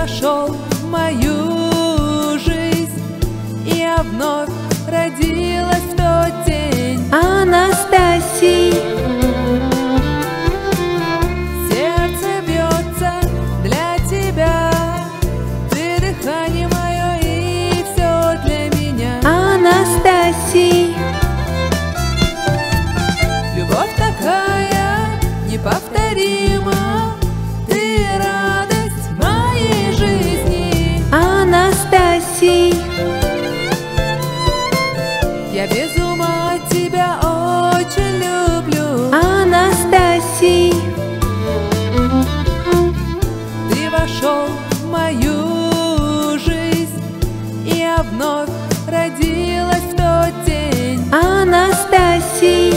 вошел в мою жизнь, я вновь родилась в тот день. Анастасий. Сердце бьется для тебя, ты дыхание мое и все для меня. Анастасий. Любовь такая неповторима, ты радость моей жизни. Анастасий. Я без ума тебя очень люблю. Анастасий. Ты вошел в мою жизнь, я вновь родилась в тот день. Анастасий.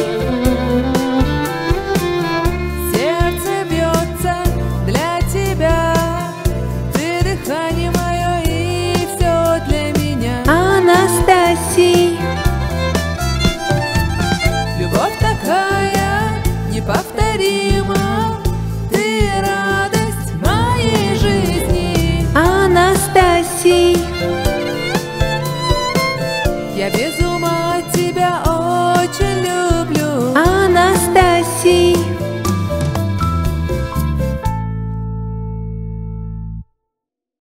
Сердце бьется для тебя, ты дыхание мое и все для меня. Анастасий. Любовь такая неповторима, ты радость моей жизни. Анастасий. Я без ума тебя очень люблю. Анастасий.